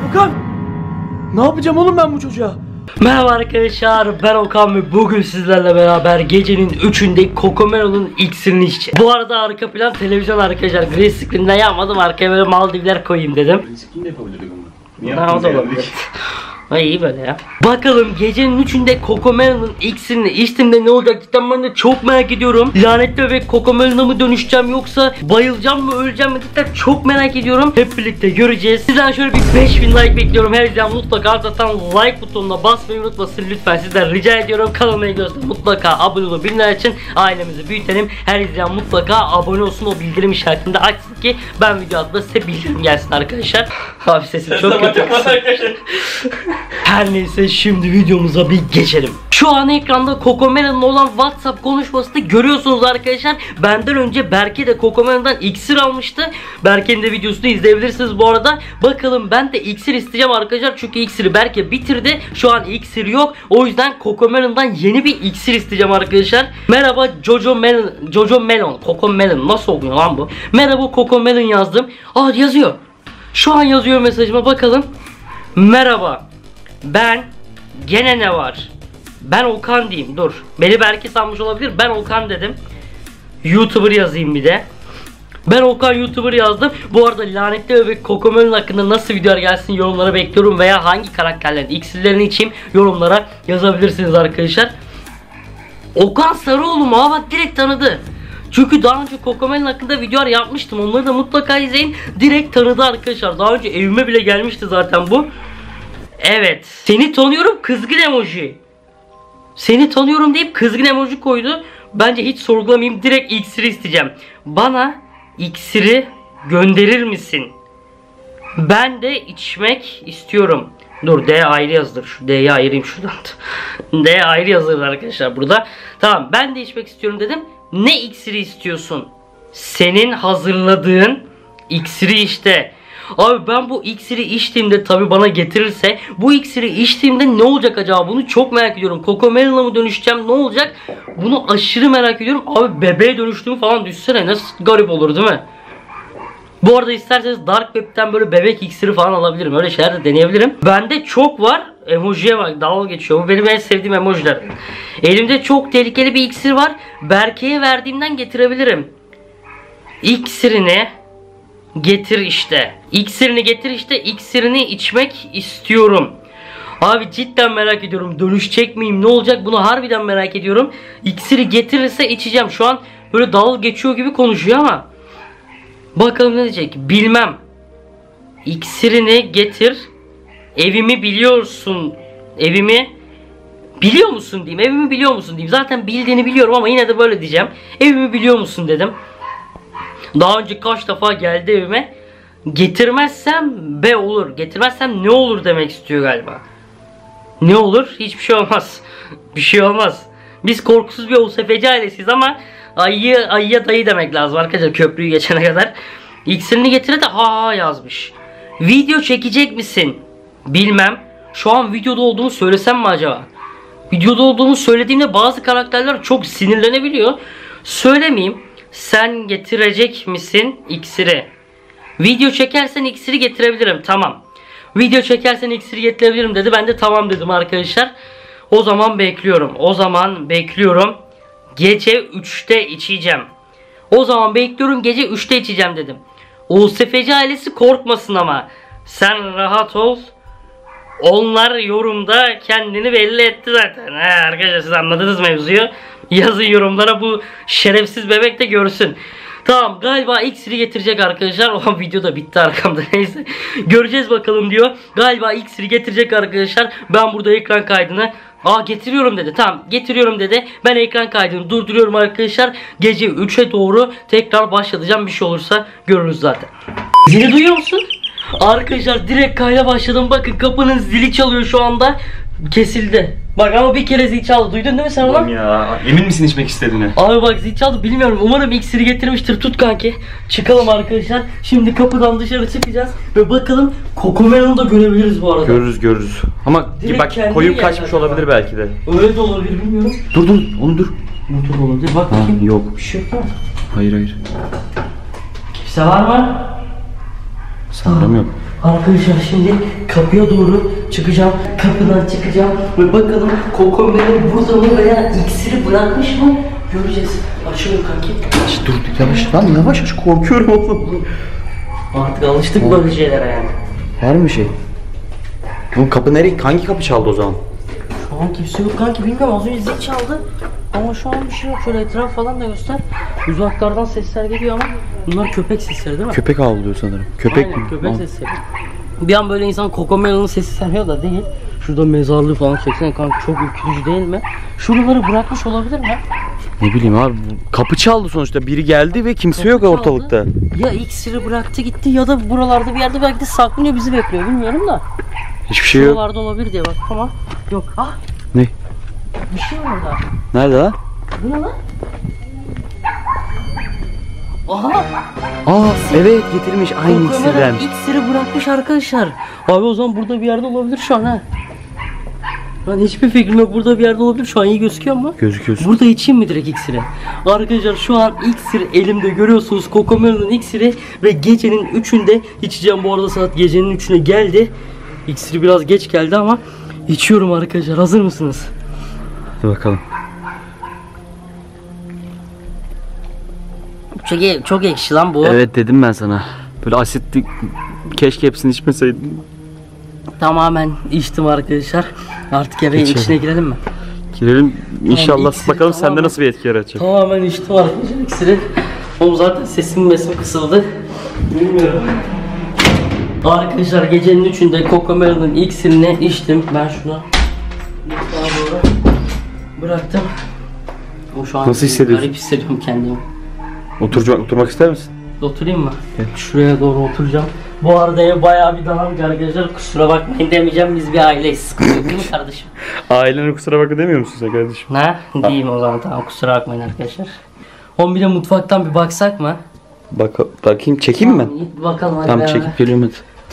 Okan! Ne yapacağım oğlum ben bu çocuğa? Merhaba arkadaşlar, ben Okan ve bugün sizlerle beraber gecenin 3'ünde Cocomelon'un iksirini içeceğiz. Bu arada arka plan televizyon arkadaşlar. Green screen'den yapmadım, arkaya böyle Maldivler koyayım dedim. Green screen de yapabilirdik onu. Niye Ha, o da olabilir. Ay iyi böyle ya. Bakalım gecenin 3'ünde Cocomelon'un iksirini içtiğimde ne olacak, cidden ben de çok merak ediyorum. Lanetli bebek Cocomelon'a mı dönüşeceğim yoksa bayılacağım mı, öleceğim mi, cidden çok merak ediyorum. Hep birlikte göreceğiz. Sizden şöyle bir 5000 like bekliyorum. Her zaman mutlaka zaten like butonuna basmayı unutmasın lütfen, sizden rica ediyorum. Kanalıma ilgili mutlaka abone olun, bildirimler için ailemizi büyütelim. Her izleyen mutlaka abone olsun, o bildirim işaretinde açsın ki ben video attığımda size bildirim gelsin arkadaşlar. Abi sesim çok kötü. Her neyse, şimdi videomuza bir geçelim. Şu an ekranda Cocomelon'la olan WhatsApp konuşmasını görüyorsunuz arkadaşlar. Benden önce Berke de Cocomelon'dan iksir almıştı. Berke'nin de videosunu izleyebilirsiniz bu arada. Bakalım ben de iksir isteyeceğim arkadaşlar. Çünkü iksiri Berke bitirdi. Şu an iksir yok. O yüzden Cocomelon'dan yeni bir iksir isteyeceğim arkadaşlar. Merhaba Cocomelon. Cocomelon nasıl oluyor lan bu? Merhaba Cocomelon yazdım. Aa yazıyor. Şu an yazıyor mesajıma, bakalım. Merhaba. Ben gene ne var? Ben Okan diyeyim, dur. Beni Berke sanmış olabilir. Ben Okan dedim. YouTuber yazayım bir de. Ben Okan YouTuber yazdım. Bu arada lanetli bebek Cocomelon hakkında nasıl videolar gelsin yorumlara bekliyorum. Veya hangi karakterlerin iksirlerini içeyim yorumlara yazabilirsiniz arkadaşlar. Okan Sarıoğlu mu? Aa bak, direkt tanıdı. Çünkü daha önce Cocomelon hakkında videolar yapmıştım. Onları da mutlaka izleyin. Direkt tanıdı arkadaşlar. Daha önce evime bile gelmişti zaten bu. Evet. Seni tanıyorum, kızgın emoji. Seni tanıyorum deyip kızgın emoji koydu. Bence hiç sorgulamayayım, direkt iksiri isteyeceğim. Bana iksiri gönderir misin? Ben de içmek istiyorum. Dur, D ayrı yazılır. Şu D'yi ayırayım şuradan. D ayrı yazılır arkadaşlar burada. Tamam, ben de içmek istiyorum dedim. Ne iksiri istiyorsun? Senin hazırladığın iksiri işte. Abi ben bu iksiri içtiğimde, tabi bana getirirse, bu iksiri içtiğimde ne olacak acaba, bunu çok merak ediyorum. Cocomelon'a mı dönüşeceğim, ne olacak, bunu aşırı merak ediyorum. Abi bebeğe dönüştüğümü falan düşünsene, nasıl garip olur değil mi? Bu arada isterseniz Dark Web'ten böyle bebek iksiri falan alabilirim, öyle şeyler de deneyebilirim. Bende çok var. Emojiye bak, dalga geçiyor, bu benim en sevdiğim emojiler. Elimde çok tehlikeli bir iksir var. Berke'ye verdiğimden getirebilirim. İksirini getir işte. İksirini getir işte. İksirini içmek istiyorum. Abi cidden merak ediyorum. Dönüşecek miyim? Ne olacak? Bunu harbiden merak ediyorum. İksiri getirirse içeceğim. Şu an böyle dalga geçiyor gibi konuşuyor ama bakalım ne diyecek? Bilmem. İksirini getir. Evimi biliyorsun. Evimi biliyor musun diyeyim. Evimi biliyor musun diyeyim. Zaten bildiğini biliyorum ama yine de böyle diyeceğim. Evimi biliyor musun dedim. Daha önce kaç defa geldi evime. Getirmezsem be olur. Getirmezsem ne olur demek istiyor galiba. Ne olur? Hiçbir şey olmaz. Bir şey olmaz. Biz korkusuz bir OSFC ailesiyiz ama ayıya dayı demek lazım arkadaşlar, köprüyü geçene kadar. İksirini getire de ha yazmış. Video çekecek misin? Bilmem. Şu an videoda olduğumu söylesem mi acaba? Videoda olduğumu söylediğimde bazı karakterler çok sinirlenebiliyor. Söylemeyeyim. Sen getirecek misin iksiri? Video çekersen iksiri getirebilirim. Tamam. Video çekersen iksiri getirebilirim dedi. Ben de tamam dedim arkadaşlar. O zaman bekliyorum. O zaman bekliyorum. Gece 3'te içeceğim. O zaman bekliyorum, gece 3'te içeceğim dedim. OSFC ailesi korkmasın ama. Sen rahat ol. Onlar yorumda kendini belli etti zaten. Arkadaşlar siz anladınız mevzuyu. Yazın yorumlara, bu şerefsiz bebek de görsün. Tamam, galiba iksiri getirecek arkadaşlar. O video da bitti arkamda, neyse. Göreceğiz bakalım diyor. Galiba iksiri getirecek arkadaşlar. Ben burada ekran kaydını getiriyorum dedi. Tamam, getiriyorum dedi. Ben ekran kaydını durduruyorum arkadaşlar. Gece 3'e doğru tekrar başlatacağım. Bir şey olursa görürüz zaten. Zili duyuyor musun? Arkadaşlar direkt kayda başladım. Bakın kapının zili çalıyor şu anda. Kesildi. Bak ama bir kere zil çaldı. Duydun değil mi sen onu? Ya emin misin içmek istediğine? Abi bak zil çaldı, bilmiyorum. Umarım iksiri getirmiştir. Tut kanki. Çıkalım arkadaşlar. Şimdi kapıdan dışarı çıkacağız ve bakalım Cocomelon'u da görebiliriz bu arada. Görürüz. Ama direkt bak koyup kaçmış olabilir belki de. Öyle de olabilir, bilmiyorum. Dur onu dur. Motor olabilir. Bak bakayım. Yok. Bir şey yok değil mi? Hayır. Kimse var mı? Sanırım yok. Arkadaşlar şimdi kapıya doğru çıkacağım. Kapıdan çıkacağım ve bakalım Cocomelon burada mı veya iksiri bırakmış mı? Göreceğiz. Açıyorum kanki. Dur yavaş lan yavaş aç korkuyorum oğlum. Artık alıştık böyle şeylere yani. Her mi şey? Bu kapı nereye? Hangi kapı çaldı o zaman? Şu an kimse yok kanki, bilmiyorum, az önce zil çaldı. Ama şu an bir şey yok, şöyle etraf falan da göster. Uzaklardan sesler geliyor ama bunlar köpek sesleri değil mi? Köpek avlıyor sanırım. Köpek Aynen, mi? köpek sesleri. Bir an böyle insan Cocomelon'un sesi sanıyor da değil. Şurada mezarlığı falan çeksene kanka, çok ürkütücü değil mi? Şuraları bırakmış olabilir mi? Ne bileyim abi, kapı çaldı sonuçta, biri geldi ve kimse Kapı yok çaldı. ortalıkta. Ya iksiri bıraktı gitti ya da buralarda bir yerde belki de saklanıyor, bizi bekliyor, bilmiyorum da. Hiçbir şey yok. Buralarda olabilir diye bak ama yok. Ah, Ne? bir şey var orada. Nerede lan? Bu ne lan? Aha! Aa evet, getirmiş aynı iksirden. Cocomelon iksiri bırakmış arkadaşlar. Abi o zaman burada bir yerde olabilir şu an ha. Ben hiçbir fikrim yok, burada bir yerde olabilir, şu an iyi gözüküyor mu? Gözüküyorsun. Burada içeyim mi direkt iksiri? Arkadaşlar şu an iksir elimde, görüyorsunuz Cocomelon'un iksiri ve gecenin 3'ünde içeceğim. Bu arada saat gecenin 3'üne geldi. İksiri biraz geç geldi ama içiyorum arkadaşlar, hazır mısınız? Hadi bakalım. Çok ekşi lan bu. Evet dedim ben sana. Böyle asitli, keşke hepsini içmeseydin. Tamamen içtim arkadaşlar. Artık eve İçelim. içine girelim mi? Girelim inşallah, iksiri bakalım sende tamamen- nasıl bir etki yaratacak. Tamamen içtim arkadaşlar iksiri. Oğlum zaten sesim kısıldı. Bilmiyorum. Arkadaşlar gecenin 3'ünde Cocomelon'un iksirini içtim. Ben şunu mutfağa doğru bıraktım. O şu an Nasıl hissediyorsun? garip hissediyorum kendimi. Oturmak ister misin? Oturayım mı? Şuraya doğru oturacağım. Bu arada ev bayağı bir dağınık arkadaşlar. Kusura bakmayın demeyeceğim. Biz bir aileyiz. Sıkıntı yok değil mi kardeşim? Ailene kusura bakma demiyor musun sen kardeşim? Ha? Diyeyim o zaman, tamam, kusura bakmayın arkadaşlar. Oğlum bir de mutfaktan bir baksak mı? Bakayım, çekeyim mi? Tamam, git bakalım hadi Tamam, beraber. çekip geliyorum hadi.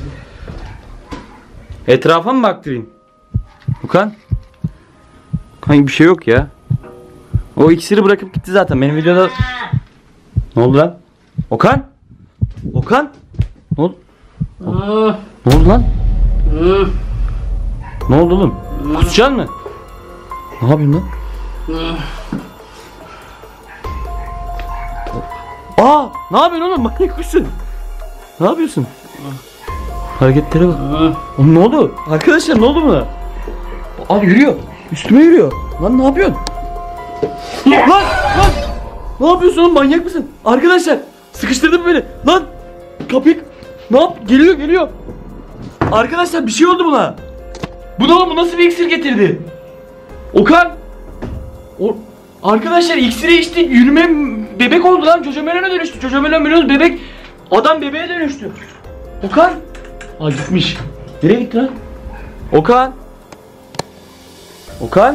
Etrafa mı baktırayım? Okan? Okan bir şey yok ya. O iksiri bırakıp gitti zaten. Benim videoda... Ne oldu lan? Okan? Okan? Ne oldu? Hmm, Ne oldu lan? hmm, Ne oldu oğlum? Kusacaksın mı? Ne yapıyorsun lan? Aa! Ne yapıyorsun oğlum? Manyak mısın? Ne yapıyorsun? Hareketlere bak. hmm. Oğlum ne oldu? Arkadaşlar ne oldu buna? Abi yürüyor. Üstüme yürüyor. Lan ne yapıyorsun? Lan! Ne yapıyorsun oğlum? Manyak mısın? Arkadaşlar sıkıştırdın beni. Lan! Kapıyı... Ne yap? Geliyor. Arkadaşlar bir şey oldu buna. Bu ne oğlum? Bu nasıl bir iksir getirdi? Okan! Arkadaşlar iksiri içti. Yürüme bebek oldu lan. Cocomelon'a dönüştü. Cocomelon bebek. Adam bebeğe dönüştü. Okan! Aa gitmiş. Nereye gitti lan? Okan! Okan!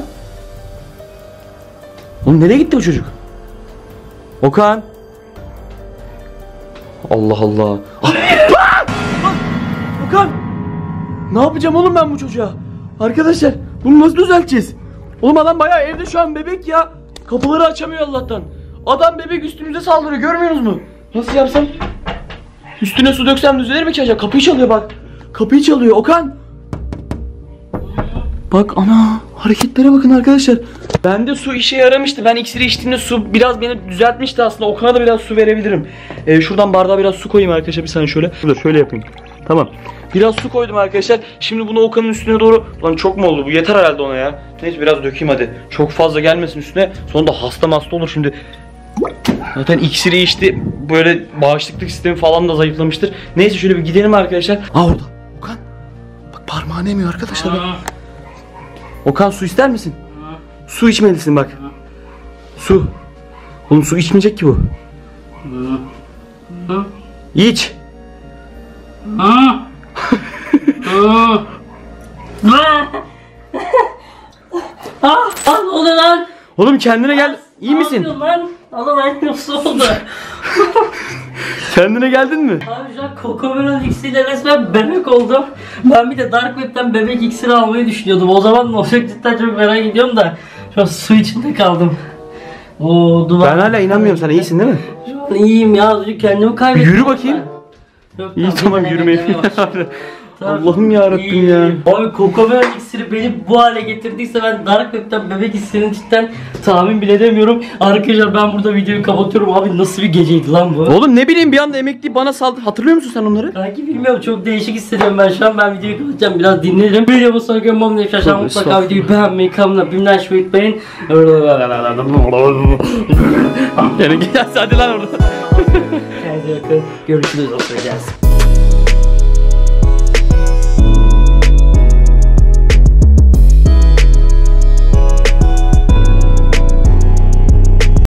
Oğlum nereye gitti bu çocuk? Okan! Allah Allah. Okan! Ne yapacağım oğlum ben bu çocuğa? Arkadaşlar bunu nasıl düzelteceğiz? Oğlum adam bayağı evde şu an bebek ya. Kapıları açamıyor Allah'tan. Adam bebek üstümüze saldırıyor, görmüyorsunuz mu? Nasıl yapsam? Üstüne su döksem düzelir mi ki acaba? Kapıyı çalıyor bak. Kapıyı çalıyor Okan. Bak ana, hareketlere bakın arkadaşlar. Bende su işe yaramıştı. Ben iksiri içtiğimde su biraz beni düzeltmişti aslında. Okan'a da biraz su verebilirim. Şuradan bardağa biraz su koyayım arkadaşlar, bir saniye şöyle. Şurada şöyle yapayım. Tamam. Biraz su koydum arkadaşlar. Şimdi bunu Okan'ın üstüne doğru... Lan çok mu oldu? Bu yeter herhalde ona ya. Neyse biraz dökeyim hadi. Çok fazla gelmesin üstüne. Sonra da hasta olur şimdi. Zaten iksiri içti. Böyle bağışıklık sistemi falan da zayıflamıştır. Neyse şöyle bir gidelim arkadaşlar. Aa orada. Okan. Bak parmağını emiyor arkadaşlar. Bak. Okan su ister misin? Su içmelisin bak. Su. Oğlum su içmeyecek ki bu. İç. Ne oluyor lan? Oğlum kendine gel. İyi Ne misin? yapıyorsun lan? Oğlum en nasıl oldu? Kendine geldin mi? Abi şu an Cocomelon iksiriyle resmen bebek oldum. Ben bir de Dark Web'den bebek iksiri almayı düşünüyordum. O zaman ne olacak cidden çok merak ediyorum da. Şu an su içinde kaldım. Oo duvar. Ben hala inanmıyorum sana, iyisin değil mi? Şu an iyiyim ya, kendimi kaybettim. Yürü bakayım. Yok, İyi tamam yürümeyi. Allah'ım yarabbim ya. Abi Cocomelon iksiri beni bu hale getirdiyse ben Dark Web'den bebek iksirini cidden tahmin bile edemiyorum. Arkadaşlar ben burada videoyu kapatıyorum. Abi nasıl bir geceydi lan bu? Oğlum ne bileyim bir anda emekli bana saldı. Hatırlıyor musun sen onları? Belki bilmiyorum, çok değişik hissediyorum ben şu an. Ben videoyu kapatacağım, biraz dinlerim. Videomu sonra görmem ne şaşırmam. Mutlaka videoyu beğenmeyi, kanalına bildirimleri açmayı unutmayın. Yani hadi lan orada. Kendinize bakın. Görüşürüz. O sıra gelsin.